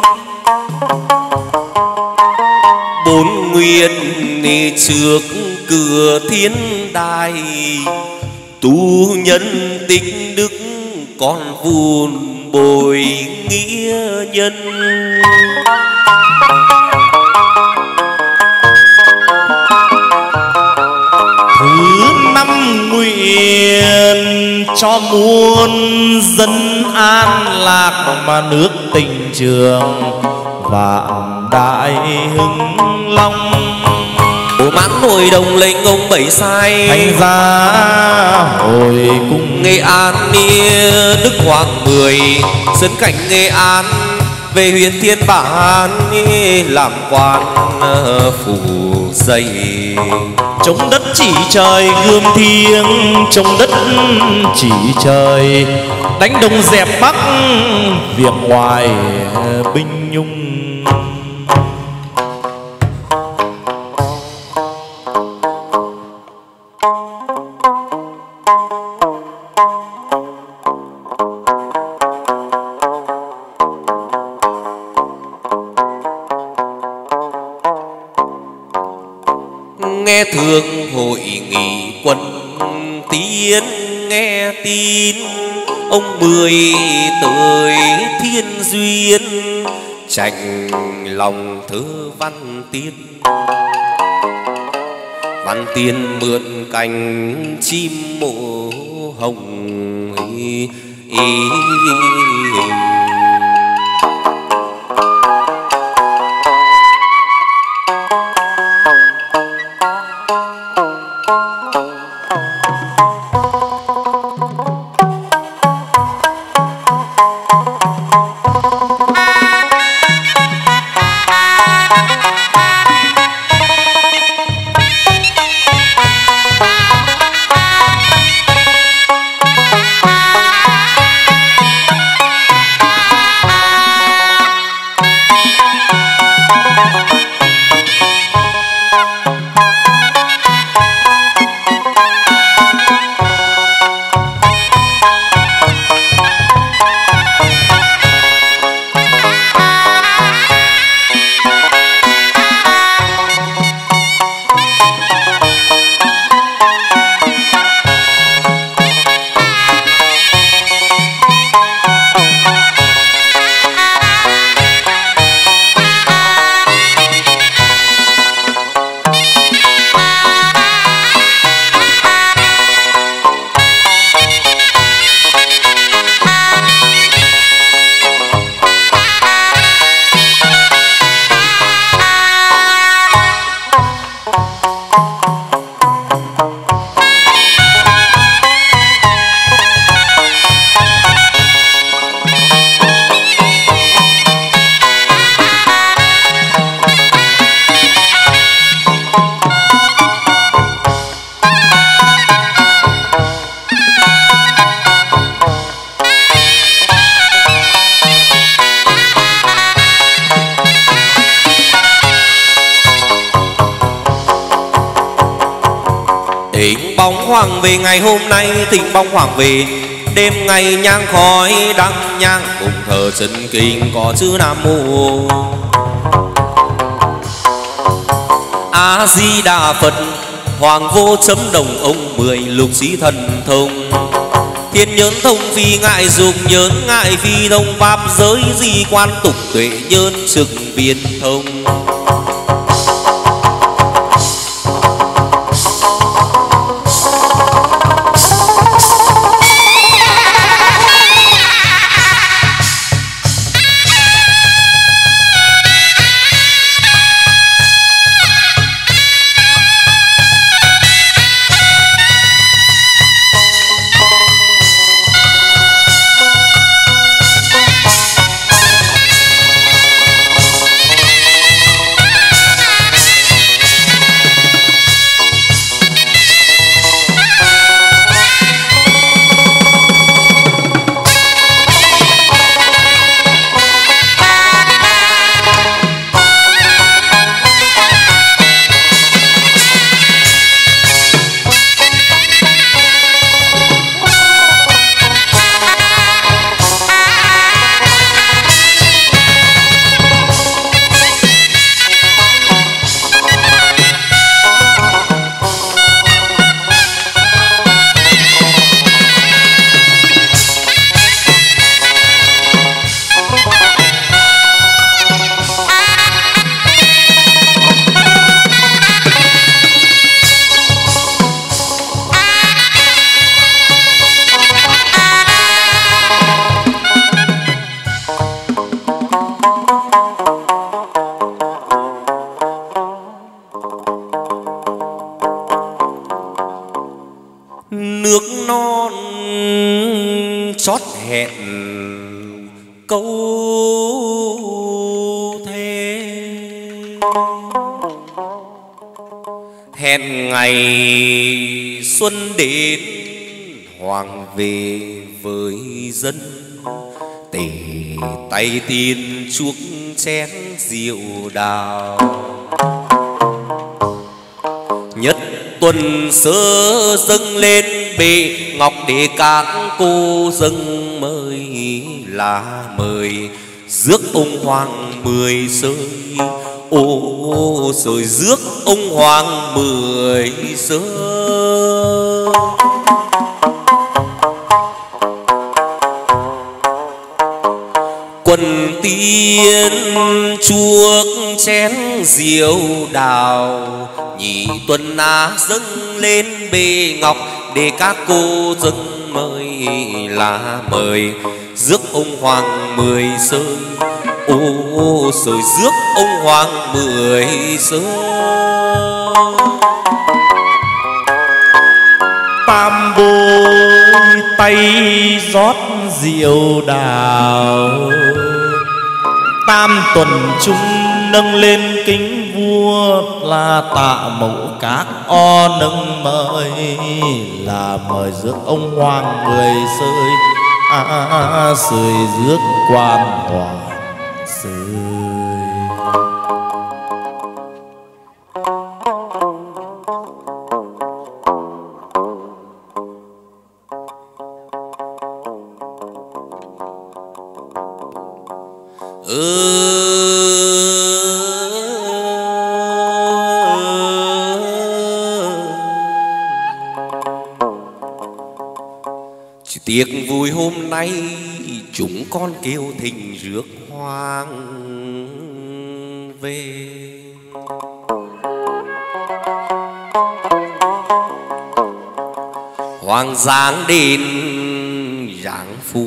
Bốn nguyện trước cửa thiên đài tu nhân tích đức con vun bồi nghĩa nhân. Thứ năm nguyện cho muôn dân an lạc mà nước tình trường vạn đại hưng long. Bộ mãn hồi đồng lệnh ông bảy sai thành ra hồi cung Nghệ An Đức Hoàng 10 sân cảnh Nghệ An về huyện Thiên Bản làm quan phủ dày. chống đất chỉ trời gươm thiêng chống đất chỉ trời đánh đông dẹp bắc việc ngoài binh nhung. Nghe thường hội nghị quân tiến nghe tin ông 10 tới thiên duyên chạnh lòng thơ văn tiên. Văn tiên mượn cành chim mộ hồng Thỉnh bóng hoàng về ngày hôm nay, thỉnh bóng hoàng về đêm ngày nhang khói đăng nhang cùng thờ chân kinh có chữ Nam Mô A Di Đà Phật. Hoàng vô chấm đồng ông 10 lục sĩ thần thông thiên nhẫn thông phi ngại dục nhẫn ngại phi thông pháp giới di quan tục tuệ nhơn trực viên thông. chót hẹn câu thề, hẹn ngày xuân đến hoàng về với dân, tề tay tiên chuốc chén rượu đào. Nhất tuần sơ dâng lên bệ ngọc để các cô dâng mời là mời rước ông hoàng 10 sơi. Ô rồi rước ông hoàng 10 sơi. Quần tiên chuốc chén rượu đào, nhị tuần dâng lên bệ ngọc để các cô dâng mời là mời rước ông hoàng 10 sơi. Ô rồi rước ông hoàng 10 sơi. Tam bôi tay rót rượu đào, tam tuần chúng nâng lên kính vua là tạ mẫu các o nâng mời là mời rước ông hoàng 10 sơi. Sơi rước quan hoàng sơi. Chỉ tiếc vui hôm nay chúng con kêu thỉnh rước hoàng về. Hoàng giáng đến giáng phù,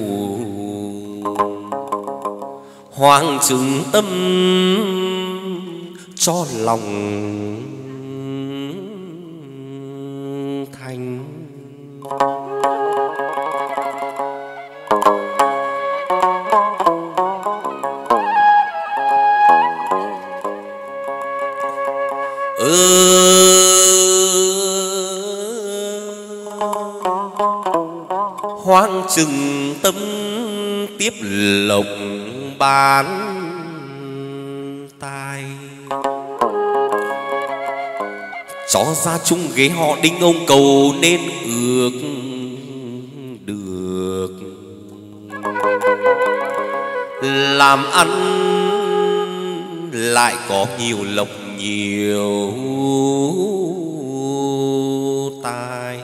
hoàng chứng tâm cho lòng thành. Hoàng trừng tâm tiếp lộc bán tài, cho ra chung ghế họ đinh ông cầu nên ước được làm ăn lại có nhiều lộc nhiều tài.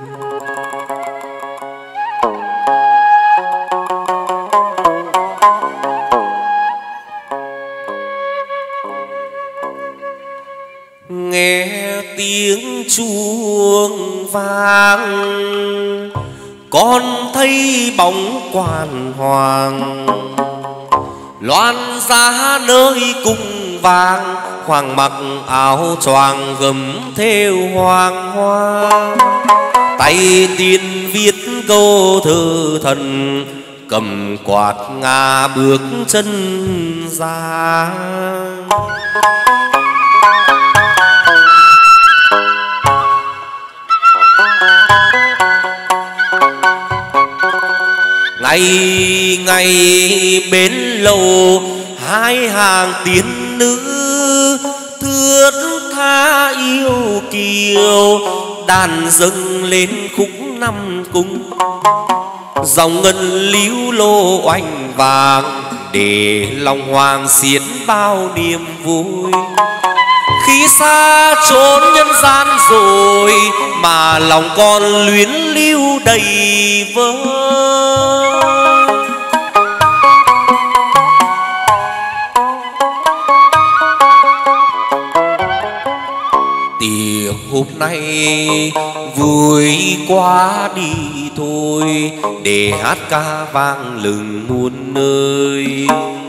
Nghe tiếng chuông vang con thấy bóng quan hoàng, loan ra nơi cung vàng. Hoàng mặc áo choàng gấm thêu hoàng hoa, tay tiên viết câu thơ thần, cầm quạt ngà bước chân ra. Ngày ngày bên lầu hai hàng tiên nữ thướt tha yêu kiều, đàn dâng lên khúc năm cung, dòng ngân líu lô oanh vàng để lòng hoàng xiết bao niềm vui. Khi xa trốn nhân gian rồi mà lòng con luyến lưu đầy vơi. Tiệc hôm nay vui quá đi thôi, để hát ca vang lừng muôn nơi.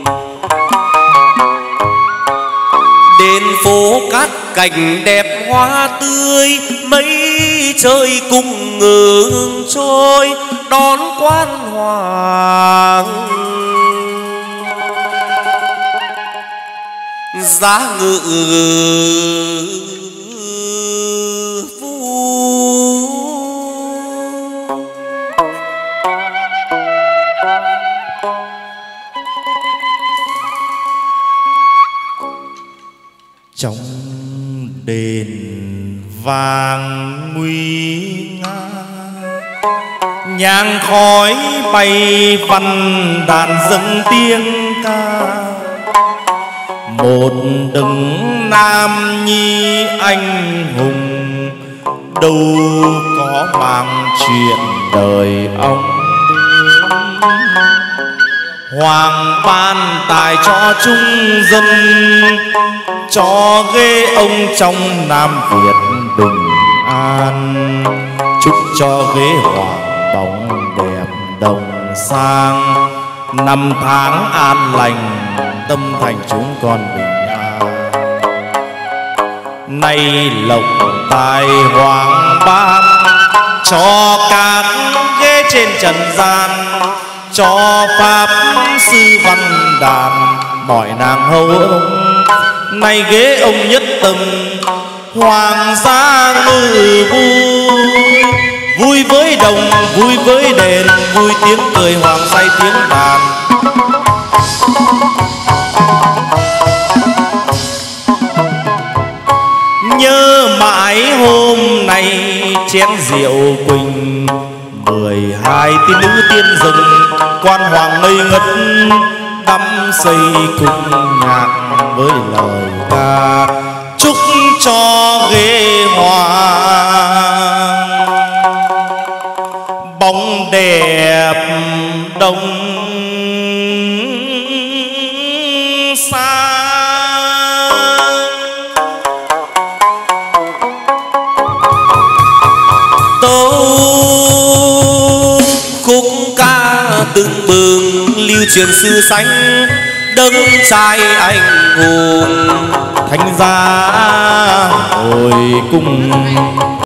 Đến phố cát cảnh đẹp hoa tươi, mấy trời cùng ngừng trôi, đón quan hoàng giá ngự trong đền vàng nguy nga, nhang khói bay văn đàn dâng tiếng ca. Một đấng nam nhi anh hùng, đâu có mang chuyện đời ông. Hoàng ban tài cho chúng dân, cho ghế ông trong Nam Việt bình an. Chúc cho ghế hoàng bóng đẹp đồng sang, năm tháng an lành tâm thành chúng con bình an. Nay lộc tài hoàng ban cho các ghế trên trần gian, cho pháp sư văn đàn mọi nàng hầu ông. Nay ghế ông nhất tâm hoàng gia ngự vui, vui với đồng vui với đền, vui tiếng cười hoàng say tiếng đàn. Nhớ mãi hôm nay chén rượu quỳnh, 12 tiên nữ tiên rừng quan hoàng ngây ngất, đắm say cùng nhạc với lời ca. Chúc cho ghế hoàng bóng đẹp đông xa. Tấu khúc ca từng bừng lưu truyền sư sánh, đấng trai anh hùng thánh giá hồi cung.